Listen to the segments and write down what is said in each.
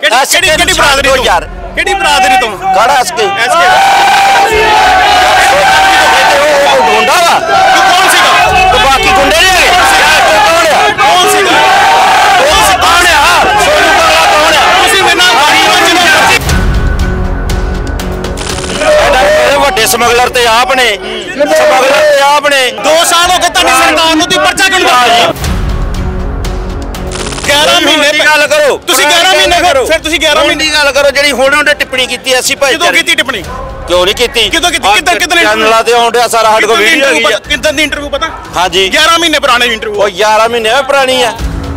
ਕਿਹੜੀ ਬਰਾਦਰੀ ਤੋਂ ਯਾਰ? ਕਿਹੜੀ ਬਰਾਦਰੀ ਤੋਂ? ਕਾੜਾ ਐਸਕੇ ਗੁੰਡਾ ਵਾ। ਕੌਣ ਸੀਗਾ? ਤੇ ਬਾਕੀ ਗੁੰਡੇ ਨੇ ਕੌਣ ਸੀਗਾ? ਕੌਣ ਆ? ਸੋਨੂ ਬਾਲਾ ਕੌਣ ਆ? ਤੁਸੀਂ ਮੈਨੂੰ ਵੱਡੇ ਸਮਗਲਰ ਤੇ ਆਪ ਨੇ 2 ਸਾਲ ਹੋ ਗਏ ਤੁਹਾਡੀ ਸਰਕਾਰ ਨੂੰ, ਤੁਸੀਂ ਪਰਚਾ ਕਿਉਂ ਨਹੀਂ? 11 ਮਹੀਨੇ ਦੀ ਗੱਲ ਕਰੋ, ਤੁਸੀਂ 11 ਮਹੀਨੇ ਕਰੋ, ਫਿਰ ਤੁਸੀਂ 11 ਮਹੀਨੇ ਦੀ ਗੱਲ ਕਰੋ ਜਿਹੜੀ ਹੁਣ ਉਹਨੇ ਟਿੱਪਣੀ ਕੀਤੀ ਅਸੀਂ ਭਾਈ ਕਿਦੋਂ ਕੀਤੀ ਟਿੱਪਣੀ? ਕਿਉਂ ਨਹੀਂ ਕੀਤੀ? ਕਿਦੋਂ ਕੀਤੀ? ਕਿੱਦਾਂ ਚੈਨਲਾਂ ਤੇ ਆਉਂਦਿਆ ਸਾਰਾ ਸਾਡੇ ਕੋਲ ਵੀਡੀਓ ਹੈਗੀ ਆ। ਕਿੱਦਾਂ ਦੀ ਇੰਟਰਵਿਊ ਪਤਾ? ਹਾਂਜੀ 11 ਮਹੀਨੇ ਪੁਰਾਣੇ ਇੰਟਰਵਿਊ। ਉਹ 11 ਮਹੀਨੇ ਪੁਰਾਣੀ ਆ।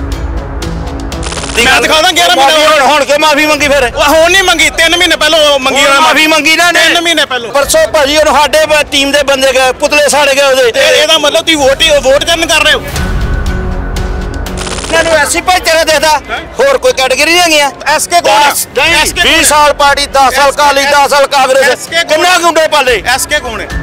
ਮੈਂ ਦਿਖਾਦਾ 11 ਮਹੀਨੇ ਹੁਣ ਕੇ ਮਾਫੀ ਮੰਗੀ ਫਿਰ? ਹੁਣ ਨਹੀਂ ਮੰਗੀ, 3 ਮਹੀਨੇ ਪਹਿਲਾਂ ਮੰਗੀ। ਮਾਫੀ ਮੰਗੀ ਨਾ 3 ਮਹੀਨੇ ਪਹਿਲਾਂ। ਪਰਸੋਂ ਭਾਜੀ ਉਹਨੂੰ ਸਾਡੇ ਟੀਮ ਦੇ ਬੰਦੇ ਗਏ, ਪੁਤਲੇ ਸਾੜੇ ਗਏ ਉਹਦੇ। ਇਹਦਾ ਮਤਲਬ ਤੁਸੀਂ ਵੋਟ ਕਰਨ ਕਰ ਰਹੇ ਹੋ? ਇਹਨਾਂ ਨੂੰ ਐਸੀ ਭਾਈਚਾਰਾ ਦੇਖਦਾ, ਹੋਰ ਕੋਈ ਕੈਟੇਗਰੀ ਨਹੀਂ ਹੈਗੀਆਂ। ਐਸਕੇ ਕੌਣ? 20 ਸਾਲ ਪਾਰਟੀ, 10 ਸਾਲ ਕਾਲੀ, 10 ਸਾਲ ਕਾਂਗਰਸ, ਕਿੰਨਾ ਗੁੰਡੇ ਪਾਲੇ। ਐਸਕੇ ਕੌਣ ਹੈ?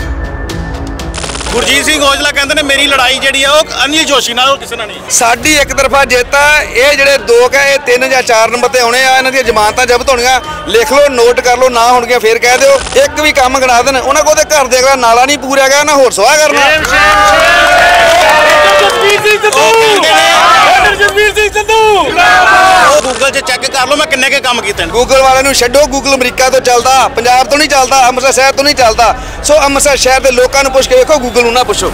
ਗੁਰਜੀਤ ਸਿੰਘ ਔਜਲਾ ਕਹਿੰਦੇ ਨੇ ਮੇਰੀ ਲੜਾਈ ਜਿਹੜੀ ਆ ਉਹ ਅਨਿਲ ਜੋਸ਼ੀ ਨਾਲ, ਉਹ ਕਿਸੇ ਨਾਲ ਨਹੀਂ। ਸਾਡੀ ਇੱਕ ਤਰਫਾ ਜਿੱਤ ਆ। ਇਹ ਜਿਹੜੇ 2 ਕਹੇ ਇਹ 3 ਜਾਂ 4 ਨੰਬਰ ਤੇ ਆਉਣੇ ਆ। ਇਹਨਾਂ ਦੀਆਂ ਜ਼ਮਾਨਤਾਂ ਜ਼ਬਤ ਹੋਣੀਆਂ, ਲਿਖ ਲਓ, ਨੋਟ ਕਰ ਲਓ, ਨਾ ਹੋਣਗੀਆਂ ਫੇਰ ਕਹਿ ਦਿਓ। ਇੱਕ ਵੀ ਕੰਮ ਗਣਾ ਦੇਣ ਉਹਨਾਂ ਕੋਲ ਤੇ ਘਰ ਦੇ ਅਗਲਾ ਨਾਲਾ ਨਹੀਂ ਪੂਰਿਆ ਗਿਆ, ਨਾ ਹੋਰ ਸਵਾਹ ਕਰਨਾ। ਗੂਗਲ 'ਚ ਚੈੱਕ ਕਰ ਲਓ ਮੈਂ ਕਿੰਨੇ ਕੇ ਕੰਮ ਕੀਤੇ ਨੇ। ਗੂਗਲ ਵਾਲਿਆਂ ਨੂੰ ਛੱਡੋ, ਗੂਗਲ ਅਮਰੀਕਾ ਤੋਂ ਚੱਲਦਾ, ਪੰਜਾਬ ਤੋਂ ਨਹੀਂ ਚੱਲਦਾ, ਅੰਮ੍ਰਿਤਸਰ ਸ਼ਹਿਰ ਤੋਂ ਨਹੀਂ ਚੱਲਦਾ। ਸੋ ਅੰਮ੍ਰਿਤਸਰ ਸ਼ਹਿਰ ਦੇ ਲੋਕਾਂ ਨੂੰ ਪੁੱਛ ਕੇ ਵੇਖੋ, ਗੂਗਲ ਨੂੰ ਨਾ ਪੁੱਛੋ।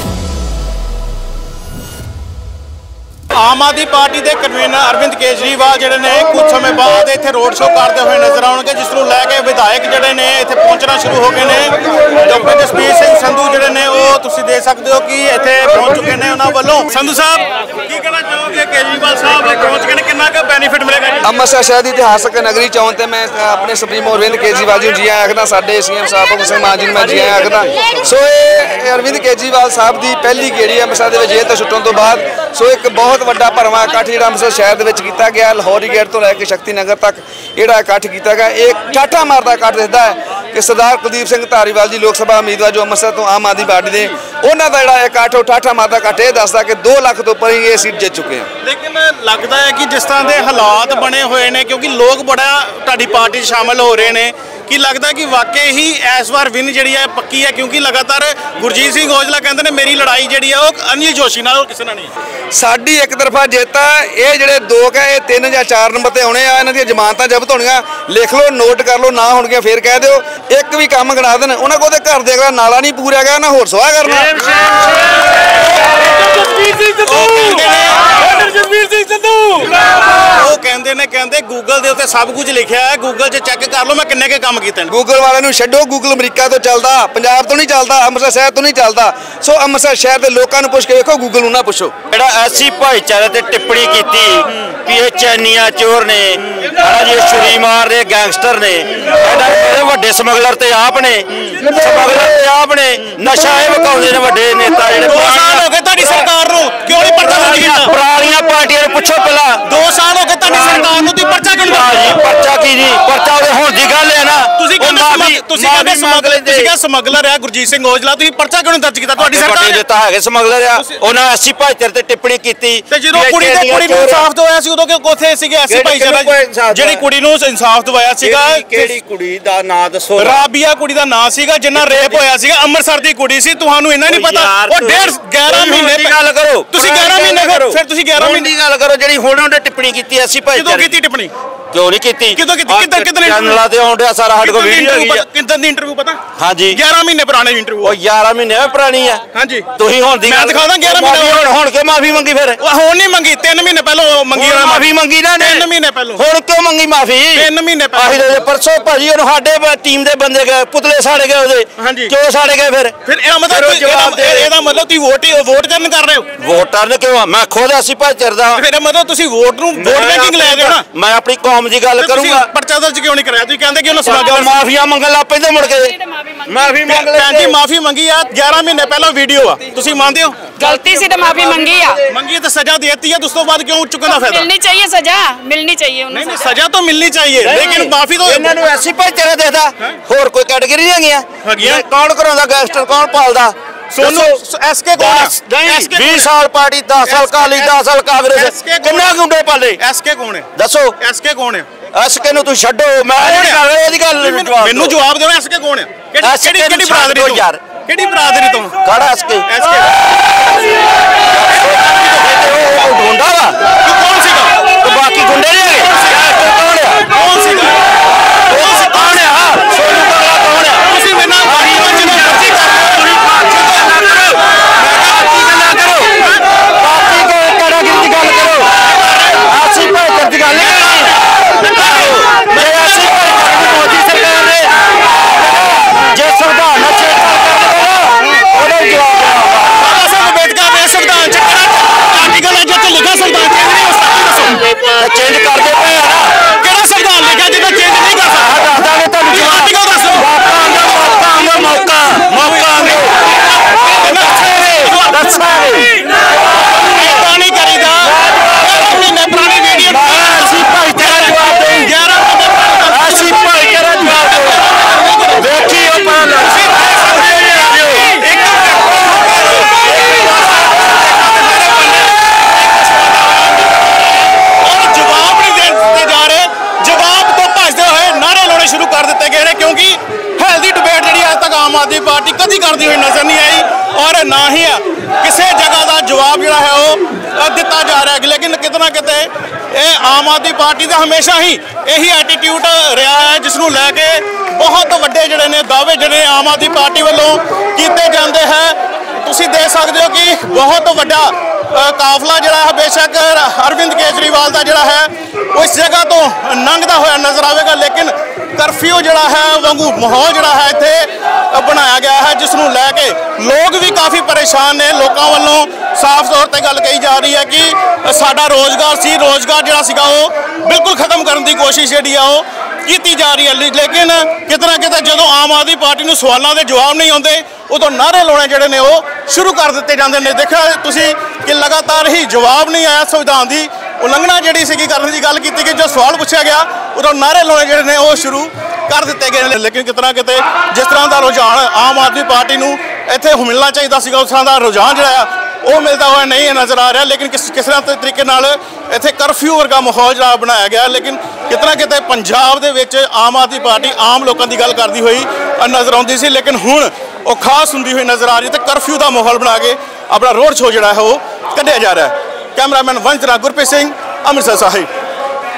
ਆਮ ਆਦਮੀ ਪਾਰਟੀ ਦੇ ਕਨਵੀਨਰ ਅਰਵਿੰਦ ਕੇਜਰੀਵਾਲ ਜਿਹੜੇ ਨੇ ਕੁਝ ਸਮੇਂ ਬਾਅਦ ਇੱਥੇ ਰੋਡ ਸ਼ੋਅ ਕਰਦੇ ਹੋਏ ਨਜ਼ਰ ਆਉਣਗੇ, ਜਿਸ ਨੂੰ ਲੈ ਕੇ ਵਿਧਾਇਕ ਜਿਹੜੇ ਨੇ ਇੱਥੇ ਪਹੁੰਚਣਾ ਸ਼ੁਰੂ ਹੋ ਗਏ ਨੇ। ਡਾਕਟਰ ਜਸਬੀਰ ਸਿੰਘ ਸੰਧੂ ਜਿਹੜੇ ਨੇ ਉਹ ਤੁਸੀਂ ਦੇਖ ਸਕਦੇ ਹੋ ਕਿ ਇੱਥੇ ਪਹੁੰਚ ਚੁੱਕੇ ਨੇ ਉਹਨਾਂ ਵੱਲੋਂ। ਸੰਧੂ ਸਾਹਿਬ ਕੀ ਕਹਿਣਾ ਚਾਹੋਗੇ? ਕੇਜਰੀਵਾਲ ਸਾਹਿਬ ਪਹੁੰਚ ਗਏ ਨੇ, ਕਿੰਨਾ ਕੁ ਬੈਨੀਫਿਟ ਮਿਲੇਗਾ ਜੀ? ਅੰਮ੍ਰਿਤਸਰ ਸ਼ਹਿਰ ਦੀ ਇਤਿਹਾਸਕ ਨਗਰੀ ਚੋਣ ਤੇ ਮੈਂ ਆਪਣੇ ਸੁਪਰੀਮੋ ਅਰਵਿੰਦ ਕੇਜਰੀਵਾਲ ਜੀ ਨੂੰ ਜੀ ਆਇਆਂ ਆਖਦਾ, ਸਾਡੇ ਸੀਐਮ ਸਾਹਿਬ ਭਗਵੰਤ ਸਿੰਘ ਮਾਨ ਜੀ ਨੂੰ ਮੈਂ ਜੀ ਆਇਆਂ ਆਖਦਾ। ਸੋ ਇਹ ਅਰਵਿੰਦ ਕੇਜਰੀਵਾਲ ਸਾਹਿਬ ਦੀ ਪਹਿਲੀ ਗੇੜੀ ਅੰਮ੍ਰਿਤਸਰ ਦੇ ਵਿੱਚ ਜੇਲ੍ਹ ਤੋਂ ਛੁੱਟਣ ਤੋਂ ਬਾਅਦ। ਸੋ ਇੱਕ ਬਹੁਤ ਵੱਡਾ ਭਰਵਾਂ ਇਕੱਠ ਜਿਹੜਾ ਅੰਮ੍ਰਿਤਸਰ ਸ਼ਹਿਰ ਦੇ ਵਿੱਚ ਕੀਤਾ ਗਿਆ, ਲਾਹੌਰੀ ਗੇਟ ਤੋਂ ਲੈ ਕੇ ਸ਼ਕਤੀ ਨਗਰ ਤੱਕ ਜਿਹੜਾ ਇਕੱਠ ਕੀਤਾ ਗਿਆ, ਇਹ ਠਾਠਾ ਮਾਰਦਾ ਇਕੱਠ ਦਿਖਦਾ ਹੈ ਕਿ ਸਰਦਾਰ ਕੁਲਦੀਪ ਸਿੰਘ ਧਾਰੀਵਾਲ ਜੀ ਲੋਕ ਸਭਾ ਉਮੀਦਵਾਰ ਜੋ ਅੰਮ੍ਰਿਤਸਰ ਤੋਂ ਆਮ ਆਦਮੀ ਪਾਰਟੀ ਦੇ, ਉਹਨਾਂ ਦਾ ਜਿਹੜਾ ਇਕੱਠ ਉਹ ਠਾਠਾ ਮਾਰਦਾ ਇਕੱਠ ਇਹ ਦੱਸਦਾ ਕਿ 2 ਲੱਖ ਤੋਂ ਉੱਪਰ ਹੀ ਇਹ ਸੀਟ ਜਿੱਤ ਚੁੱਕੇ ਆ। ਲੇਕਿਨ ਲੱਗਦਾ ਹੈ ਕਿ ਜਿਸ ਤਰ੍ਹਾਂ ਦੇ ਹਾਲਾਤ ਬਣੇ ਹੋਏ ਨੇ, ਕਿਉਂਕਿ ਲੋਕ ਬੜਾ ਤੁਹਾਡੀ ਪਾਰਟੀ 'ਚ ਸ਼ਾਮਲ ਹੋ ਰਹੇ ਨੇ, ਕੀ ਲੱਗਦਾ ਕਿ ਵਾਕਈ ਹੀ ਇਸ ਵਾਰ ਵਿਨ ਜਿਹੜੀ ਹੈ ਪੱਕੀ ਹੈ? ਕਿਉਂਕਿ ਲਗਾਤਾਰ ਗੁਰਜੀਤ ਸਿੰਘ ਔਜਲਾ ਕਹਿੰਦੇ ਨੇ ਮੇਰੀ ਲੜਾਈ ਜਿਹੜੀ ਆ ਉਹ ਅਨਿਲ ਜੋਸ਼ੀ ਨਾਲ, ਉਹ ਕਿਸੇ ਨਾਲ ਨਹੀਂ। ਸਾਡੀ ਇੱਕ ਤਰਫਾ ਜਿੱਤ ਆ। ਇਹ ਜਿਹੜੇ 2 ਕਹੇ ਇਹ 3 ਜਾਂ 4 ਨੰਬਰ ਤੇ ਆਉਣੇ ਆ। ਇਹਨਾਂ ਦੀਆਂ ਜ਼ਮਾਨਤਾਂ ਜ਼ਬਤ ਹੋਣੀਆਂ, ਲਿਖ ਲਓ, ਨੋਟ ਕਰ ਲਓ, ਨਾ ਹੋਣਗੀਆਂ ਫੇਰ ਕਹਿ ਦਿਓ। ਇੱਕ ਵੀ ਕੰਮ ਗਣਾ ਦੇਣ ਉਹਨਾਂ ਕੋਲ ਤੇ ਘਰ ਦੇ ਅਗਲਾ ਨਾਲਾ ਨਹੀਂ ਪੂਰਿਆ ਗਿਆ, ਨਾ ਹੋਰ ਸਵਾਹ ਕਰਨਾ। ਉਹ ਕਹਿੰਦੇ ਨੇ ਗੂਗਲ ਦੇ ਉੱਤੇ ਸਭ ਕੁਝ ਲਿਖਿਆ ਹੈ, ਗੂਗਲ 'ਚ ਚੈੱਕ ਕਰ ਲਓ ਮੈਂ ਕਿੰਨੇ ਕੇ ਕੰਮ ਕੀਤੇ ਨੇ। ਗੂਗਲ ਵਾਲਿਆਂ ਨੂੰ ਛੱਡੋ, ਗੂਗਲ ਅਮਰੀਕਾ ਤੋਂ ਚੱਲਦਾ, ਪੰਜਾਬ ਤੋਂ ਨਹੀਂ ਚੱਲਦਾ, ਅੰਮ੍ਰਿਤਸਰ ਸ਼ਹਿਰ ਤੋਂ ਨਹੀਂ ਚੱਲਦਾ। ਸੋ ਅੰਮ੍ਰਿਤਸਰ ਸ਼ਹਿਰ ਦੇ ਲੋਕਾਂ ਨੂੰ ਪੁੱਛ ਕੇ ਵੇਖੋ, ਗੂਗਲ ਨੂੰ ਨਾ ਪੁੱਛੋ। ਜਿਹੜਾ ਐਸੀ ਭਾਈਚਾਰੇ ਤੇ ਟਿੱਪਣੀ ਕੀਤੀ ਕਿ ਇਹ ਚੈਨੀਆਂ ਚੋਰ ਨੇ, ਜੀ ਛੁਰੀ ਮਾਰਦੇ ਗੈਂਗਸਟਰ ਨੇ, ਇਹਦੇ ਵੱਡੇ ਸਮਗਲਰ ਤੇ ਆਪ ਨੇ, ਨਸ਼ਾ ਇਹ ਵਿਕਾਉਂਦੇ ਨੇ ਵੱਡੇ ਨੇਤਾ ਜਿਹੜੇ। 2 ਸਾਲ ਹੋ ਗਏ ਤੁਹਾਡੀ ਸਰਕਾਰ ਨੂੰ, ਕਿਉਂ ਨਹੀਂ ਪਰਚਾ ਦਰਜ ਕੀਤਾ? ਪੁਰਾਣੀਆਂ ਪਾਰਟੀਆਂ ਨੂੰ ਪੁੱਛੋ ਪਹਿਲਾਂ। 2 ਸਾਲ ਹੋ ਗਏ ਤੁਹਾਡੀ ਸਰਕਾਰ ਨੂੰ, ਤੁਸੀਂ ਪਰਚਾ ਕਿਉਂ ਨਹੀਂ? ਪਰਚਾ ਕੀ ਜੀ? ਪਰਚਾ ਉਹਦੇ ਹੁਣ ਦੀ ਗੱਲ ਹੈ ਨਾ। ਤੁਸੀਂ ਕਹਿੰਦੇ ਸਮਗਲਰ ਆ ਗੁਰਜੀਤ ਸਿੰਘ ਔਜਲਾ, ਤੁਸੀਂ ਪਰਚਾ ਕਿਉਂ ਨਹੀਂ ਦਰਜ ਕੀਤਾ? ਤੁਹਾਡੀ ਸਰਕਾਰ ਦਿੱਤਾ ਹੈਗੇ ਸਮਗਲਰ ਆ, ਉਹਨਾਂ ਐਸੀ ਭਾਈਚਾਰੇ ਤੇ ਟਿੱਪਣੀ ਕੀਤੀ। ਤੇ ਜਦੋਂ ਕੁੜੀ ਨੂੰ ਇਨਸਾਫ ਦਵਾਇਆ ਸੀ ਉਦੋਂ ਕਿੱਥੇ ਸੀਗੇ ਐਸੀ ਭਾਈਚਾਰਾ? ਜਿਹੜੀ ਕੁੜੀ ਨੂੰ ਇਨਸਾਫ ਦਵਾਇਆ ਸੀਗਾ, ਕਿਹੜੀ ਕੁੜੀ ਦਾ ਨਾਂ ਦੱਸੋ? ਰਾਬੀਆ ਕੁੜੀ ਦਾ ਨਾਂ ਸੀਗਾ, ਜਿੰਨਾ ਰੇਪ ਹੋਇਆ ਸੀਗਾ, ਅੰਮ੍ਰਿਤਸਰ ਦੀ ਕੁੜੀ ਸੀ। ਤੁਹਾਨੂੰ ਇਹਨਾਂ ਨਹੀਂ ਪਤਾ? ਉਹ 11 ਮਹੀਨੇ ਦੀ ਗੱਲ ਕਰੋ, ਤੁਸੀਂ 11 ਮਹੀਨੇ ਕਰੋ, ਫਿਰ ਤੁਸੀਂ 11 ਮਹੀਨੇ ਦੀ ਗੱਲ ਕਰੋ ਜਿਹੜੀ ਹੁਣ ਉਹਨੇ ਟਿੱਪਣੀ ਕੀਤੀ ਐਸੀ ਭਾਈਚਾਰੇ। ਕਿਦੋਂ ਕੀਤੀ ਟਿੱਪਣੀ? ਕਿਉਂ ਨਹੀਂ ਕੀਤੀ? ਕਿੱਦਾਂ ਚੈਨਲਾਂ ਤੇ ਆਉਂਦਿਆ ਸਾਰਾ ਸਾਡੇ ਕੋਲ ਵੀਡੀਓ ਹੈਗੀ ਆ। ਕਿੱਦਾਂ ਦੀ ਇੰਟਰਵਿਊ ਪਤਾ? ਹਾਂਜੀ 11 ਮਹੀਨੇ ਪੁਰਾਣੇ ਇੰਟਰਵਿਊ। ਉਹ 11 ਮਹੀਨੇ ਪੁਰਾਣੀ ਆ। ਹਾਂਜੀ ਤੁਸੀਂ ਹੁਣ ਦੀ ਮੈਂ ਦਿਖਾਦਾ 11 ਮਹੀਨੇ ਹੁਣ ਕੇ ਮਾਫੀ ਮੰਗੀ ਫਿਰ? ਹੁਣ ਨਹੀਂ ਮੰਗੀ, 3 ਮਹੀਨੇ ਪਹਿਲਾਂ ਮੰਗੀ। ਮਾਫੀ ਮੰਗੀ ਨਾ 3 ਮਹੀਨੇ ਪਹਿਲਾਂ। ਹੁਣ ਕਿਉਂ ਮੰਗੀ ਮਾਫੀ? 3 ਮਹੀਨੇ ਪਹਿਲਾਂ। ਪਰਸੋਂ ਭਾਜੀ ਉਹਨੂੰ ਸਾਡੇ ਟੀਮ ਦੇ ਬੰਦੇ ਗਏ, ਪੁਤਲੇ ਸਾੜੇ ਗਏ ਉਹਦੇ। ਹਾਂਜੀ ਕਿਉਂ ਸਾੜੇ ਗਏ ਫਿਰ? ਇਹਦਾ ਮਤਲਬ ਤੁਸੀਂ ਵੋਟ ਕਰਨ ਕਰ ਰਹੇ ਹੋ? ਵੋਟਰ ਨੇ ਕਿਉਂ? ਮੈਂ ਖੁਦ ਅਸੀਂ ਭਾਈਚਾਰੇ ਦਾ। ਫਿਰ ਮਤਲਬ ਤੁਸੀਂ ਵੋਟ ਬੈਂਕਿੰਗ ਲੈ ਰਹੇ ਹੋ ਨਾ। ਮੈਂ ਆਪਣੀ ਕੌਮ ਦੀ ਗੱਲ ਕਰੂੰਗਾ। ਪਰਚਾ ਦਰਜ ਕਿਉਂ ਨਹੀਂ ਕਰਾਇਆ? ਤੁਸੀਂ ਕਹਿੰਦੇ ਕਿ ਉਹਨਾਂ ਸਮਾਗਮ ਮਾਫੀਆ ਮੰਗਣ ਲੱਗ ਪੈਂਦੇ ਮੁੜ ਕੇ। ਮਾਫੀ ਮੰਗ ਲੈ ਭੈਣ ਜੀ, ਮਾਫੀ ਮੰਗੀ ਆ। 11 ਮਹੀਨੇ ਪਹਿਲਾਂ ਵੀਡੀਓ ਆ, ਤੁਸੀਂ ਮੰਨਦੇ ਹੋ? गलती से तो माफी मंगी है। मंगी तो सजा देती है, तो उसके बाद क्यों चुकना फायदा? मिलनी चाहिए सजा, मिलनी चाहिए उन्हें। नहीं, सजा तो मिलनी चाहिए, लेकिन माफी तो ਇਹਨਾਂ ਨੂੰ ਐਸੀ ਭਾਈਚਾਰਾ ਦੇਖਦਾ, ਹੋਰ ਕੋਈ ਕੈਟੇਗਰੀ ਨਹੀਂ ਹੈਗੀਆਂ। ਕੌਣ ਕਰਾਉਂਦਾ ਗੈਂਗਸਟਰ, ਕੌਣ ਪਾਲਦਾ? ਸੋਨੂੰ ਐਸਕੇ ਕੌਣ ਹੈ? ਨਹੀਂ 20 ਸਾਲ ਪਾਰਟੀ 10 ਸਾਲ ਕਾਲੀ 10 ਸਾਲ ਕਾਂਗਰਸ ਕਿੰਨਾ ਗੁੰਡੇ ਪਾਲੇ ਐਸਕੇ ਕੌਣ ਹੈ? ਦੱਸੋ ਐਸਕੇ ਕੌਣ ਹੈ? ਐਸਕੇ ਨੂੰ ਤੂੰ ਛੱਡੋ ਮੈਂ ਇਹਦੀ ਗੱਲ ਮੈਨੂੰ ਜਵਾਬ ਦਿਓ ਐਸਕੇ ਕੌਣ ਹੈ? ਕਿਹੜੀ ਬਰਾਦਰੀ ਤੋਂ ਯਾਰ ਕਿਹੜੀ ਬਰਾਦਰੀ ਤੋਂ ਕਾੜਾ ਐਸਕੇ ਗੁੰਡਾ ਵਾ ਤੂੰ ਕੌਣ ਸੀਗਾ? ਤੇ ਬਾਕੀ ਗੁੰਡੇ ਨਹੀਂ ਹੈਗੇ ਕੌਣ ਆ ਕੌਣ ਸੀਗਾ? ਕੌਣ ਆ ਸੋਨੂੰ ਬਾਲਾ ਕੌਣ ਆ ਤੁਸੀਂ ਮੇਰੇ ਨਾਲ ਬਾਰੀ ਵਿੱਚ ਨਾ ਬਾਕੀ ਕਿਹੜਾ ਦੀ ਗੱਲ ਕਰੋ ਆਸੀ ਭਾਈ ਦੀ ਗੱਲ ਨਹੀਂ ਕਰਨੀ ਜੇ ਆਸੀ ਭਾਈ ਮੋਦੀ ਸਰਕਾਰ ਨੇ ਜੇ ਸੰਵਿਧਾਨ ਨਾਲ ਛੇੜਛਾੜ ਕਰਦੇ ਉਹਦਾ ਜਵਾਬ ਬਾਬਾ ਸਾਹਿਬ ਅੰਬੇਦਕਰ ਨੇ ਸੰਵਿਧਾਨ ਚ ਆਰਟੀਕਲ ਹੈ ਜਿੱਥੇ ਲਿਖਿਆ ਸੰਵਿਧਾਨ ਚੇਂਜ ਨਹੀਂ ਹੋ ਸਕਦਾ ਚੇਂਜ ਕਰਦੇ ਪਏ ਆ ਨਾ ਕਿਹੜਾ ਸੰਵਿਧਾਨ ਲਿਖਿਆ ਜਿਹਦਾ ਚੇਂਜ ਨਹੀਂ ਕਰ ਸਕਦਾ? ਦੱਸਦਾਂਗੇ ਤੁਹਾਨੂੰ ਜਵਾਬ ਆਰਟੀਕਲ ਦੱਸੋ। ਦੱਸਾਂਗੇ ਏਦਾਂ ਨਹੀਂ ਕਰੀਦਾ। 11 ਮਹੀਨੇ ਪੁਰਾਣੀ ਵੀਡੀਓ ਅਸੀਂ ਭਾਈਚਾਰਾ ਜਵਾਬ ਦੇਂ 11 ਮਹੀਨੇ ਪੁਰਾਣੀ ਅਸੀਂ ਭਾਈਚਾਰਾ ਜਵਾਬ ਦੇਂ ਦੇਖੀ ਉਹ ਪਾਣ ਔਰ ਜਵਾਬ ਨਹੀਂ ਦਿੱਤੇ ਜਾ ਰਹੇ। ਜਵਾਬ ਤੋਂ ਭੱਜਦੇ ਹੋਏ ਨਾਅਰੇ ਲਾਉਣੇ ਸ਼ੁਰੂ ਕਰ ਦਿੱਤੇ ਗਏ ਨੇ ਕਿਉਂਕਿ ਹੈਲਦੀ ਡਿਬੇਟ ਜਿਹੜੀ ਅੱਜ ਤੱਕ ਆਮ ਆਦਮੀ ਪਾਰਟੀ ਕਦੀ ਕਰਦੀ ਹੋਈ ਨਜ਼ਰ ਨਹੀਂ ਆਈ ਔਰ ਨਾ ਹੀ ਕਿਸੇ ਜਗ੍ਹਾ ਦਾ ਜਵਾਬ ਜਿਹੜਾ ਹੈ ਉਹ ਦਿੱਤਾ ਜਾ ਰਿਹਾ ਹੈ। ਲੇਕਿਨ ਕਿਤੇ ਨਾ ਕਿਤੇ ਇਹ ਆਮ ਆਦਮੀ ਪਾਰਟੀ ਦਾ ਹਮੇਸ਼ਾ ਹੀ ਇਹੀ ਐਟੀਟਿਊਡ ਰਿਹਾ ਹੈ ਜਿਸ ਨੂੰ ਲੈ ਕੇ ਬਹੁਤ ਵੱਡੇ ਜਿਹੜੇ ਨੇ ਦਾਅਵੇ ਜਿਹੜੇ ਆਮ ਆਦਮੀ ਪਾਰਟੀ ਵੱਲੋਂ ਕੀਤੇ ਜਾਂਦੇ ਹੈ। ਤੁਸੀਂ ਦੇਖ ਸਕਦੇ ਹੋ ਕਿ ਬਹੁਤ ਵੱਡਾ ਕਾਫਲਾ ਜਿਹੜਾ ਹੈ ਬੇਸ਼ੱਕ ਅਰਵਿੰਦ ਕੇਜਰੀਵਾਲ ਦਾ ਜਿਹੜਾ ਹੈ ਉਹ ਇਸ ਜਗ੍ਹਾ ਤੋਂ ਲੰਘਦਾ ਹੋਇਆ ਨਜ਼ਰ ਆਵੇਗਾ ਲੇਕਿਨ ਕਰਫਿਊ ਜਿਹੜਾ ਹੈ ਵਾਂਗੂ ਮਾਹੌਲ ਜਿਹੜਾ ਹੈ ਇੱਥੇ ਬਣਾਇਆ ਗਿਆ ਹੈ ਜਿਸ ਨੂੰ ਲੈ ਕੇ ਲੋਕ ਵੀ ਕਾਫੀ ਪਰੇਸ਼ਾਨ ਨੇ। ਲੋਕਾਂ ਵੱਲੋਂ ਸਾਫ਼ ਤੌਰ ਤੇ ਗੱਲ ਕਹੀ ਜਾ ਰਹੀ ਹੈ ਕਿ ਸਾਡਾ ਰੋਜ਼ਗਾਰ ਜਿਹੜਾ ਸੀਗਾ ਉਹ ਬਿਲਕੁਲ ਖਤਮ ਕਰਨ ਦੀ ਕੋਸ਼ਿਸ਼ ਜਿਹੜੀ ਆ ਉਹ ਕੀਤੀ ਜਾ ਰਹੀ ਹੈ। ਲੇਕਿਨ ਕਿਤੇ ਨਾ ਕਿਤੇ ਜਦੋਂ ਆਮ ਆਦਮੀ ਪਾਰਟੀ ਨੂੰ ਸਵਾਲਾਂ ਦੇ ਜਵਾਬ ਨਹੀਂ ਆਉਂਦੇ ਉਦੋਂ ਨਾਅਰੇ ਲਾਉਣੇ ਜਿਹੜੇ ਨੇ ਉਹ ਸ਼ੁਰੂ ਕਰ ਦਿੱਤੇ ਜਾਂਦੇ ਨੇ। ਦੇਖਿਆ ਤੁਸੀਂ ਕਿ ਲਗਾਤਾਰ ਹੀ ਜਵਾਬ ਨਹੀਂ ਆਇਆ। ਸੰਵਿਧਾਨ ਦੀ ਉਲੰਘਣਾ ਜਿਹੜੀ ਸੀਗੀ ਕਰਨ ਦੀ ਗੱਲ ਕੀਤੀ ਗਈ, ਜੋ ਸਵਾਲ ਪੁੱਛਿਆ ਗਿਆ ਉਦੋਂ ਨਾਅਰੇ ਲਾਉਣੇ ਜਿਹੜੇ ਨੇ ਉਹ ਸ਼ੁਰੂ ਕਰ ਦਿੱਤੇ ਗਏ ਨੇ। ਲੇਕਿਨ ਕਿਤੇ ਨਾ ਕਿਤੇ ਜਿਸ ਤਰ੍ਹਾਂ ਦਾ ਰੁਝਾਨ ਆਮ ਆਦਮੀ ਪਾਰਟੀ ਨੂੰ ਇੱਥੇ ਮਿਲਣਾ ਚਾਹੀਦਾ ਸੀਗਾ ਉਸ ਤਰ੍ਹਾਂ ਦਾ ਰੁਝਾਨ ਜਿਹੜਾ ਆ ਉਹ ਮਿਲਦਾ ਹੋਇਆ ਨਹੀਂ ਨਜ਼ਰ ਆ ਰਿਹਾ। ਲੇਕਿਨ ਕਿਸ ਤਰ੍ਹਾਂ ਦੇ ਤਰੀਕੇ ਨਾਲ ਇੱਥੇ ਕਰਫਿਊ ਵਰਗਾ ਮਾਹੌਲ ਜਿਹੜਾ ਬਣਾਇਆ ਗਿਆ ਲੇਕਿਨ ਕਿਤੇ ਨਾ ਕਿਤੇ ਪੰਜਾਬ ਦੇ ਵਿੱਚ ਆਮ ਆਦਮੀ ਪਾਰਟੀ ਆਮ ਲੋਕਾਂ ਦੀ ਗੱਲ ਕਰਦੀ ਹੋਈ ਨਜ਼ਰ ਆਉਂਦੀ ਸੀ ਲੇਕਿਨ ਹੁਣ ਉਹ ਖਾਸ ਹੁੰਦੀ ਹੋਈ ਨਜ਼ਰ ਆ ਰਹੀ ਤੇ ਕਰਫਿਊ ਦਾ ਮਾਹੌਲ ਬਣਾ ਕੇ ਆਪਣਾ ਰੋਡ ਸ਼ੋਅ ਜਿਹੜਾ ਹੈ ਉਹ ਕੱਢਿਆ ਜਾ ਰਿਹਾ ਹੈ। ਕੈਮਰਾਮੈਨ ਵੰਜਰਾ ਗੁਰਪ੍ਰੀਤ ਸਿੰਘ ਅੰਮ੍ਰਿਤਸਰ ਸਾਹਿਬ।